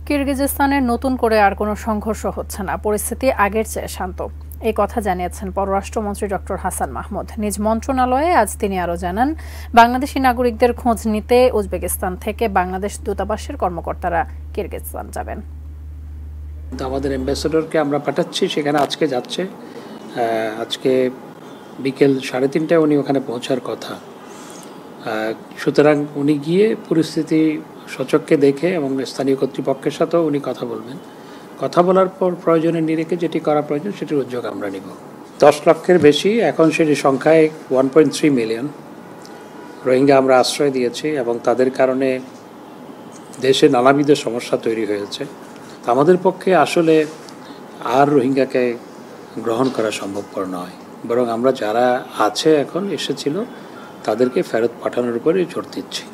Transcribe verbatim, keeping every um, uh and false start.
কিরগিজস্তানের নতুন করে আর কোনো সংঘর্ষ হচ্ছে না, পরিস্থিতি আগের চেয়ে শান্ত। এই কথা জানিয়েছেন পররাষ্ট্রমন্ত্রী ডক্টর হাসান মাহমুদ। নিজ মন্ত্রণালয়ে আজ তিনি আরও জানান, বাংলাদেশি নাগরিকদের খোঁজ নিতে উজবেকিস্তান থেকে বাংলাদেশ দূতাবাসের কর্মকর্তারা কিরগিজস্তান যাবেন। আমাদের অ্যাম্বাসেডরকে আমরা পাঠাচ্ছি, সেখানে আজকে যাচ্ছে। আজকে বিকেল সাড়ে তিনটায় উনি ওখানে পৌঁছার কথা। সুতরাং উনি গিয়ে পরিস্থিতি সচক্ষে দেখে এবং স্থানীয় কর্তৃপক্ষের সাথেও উনি কথা বলবেন। কথা বলার পর প্রয়োজনে নিরেখে যেটি করা প্রয়োজন সেটির উদ্যোগ আমরা নিব। দশ লক্ষের বেশি, এখন সেটি সংখ্যায় one point three million Rohingya আমরা আশ্রয় দিয়েছি এবং তাদের কারণে দেশে নানাবিধ সমস্যা তৈরি হয়েছে। আমাদের পক্ষে আসলে আর রোহিঙ্গাকে গ্রহণ করা সম্ভবপর নয়, বরং আমরা যারা আছে এখন এসেছিল তাদেরকে ফেরত পাঠানোর উপরে জোর দিচ্ছি।